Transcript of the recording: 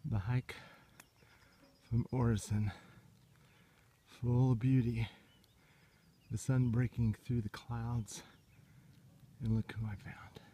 The hike from Orison, full of beauty, the sun breaking through the clouds, and look who I found.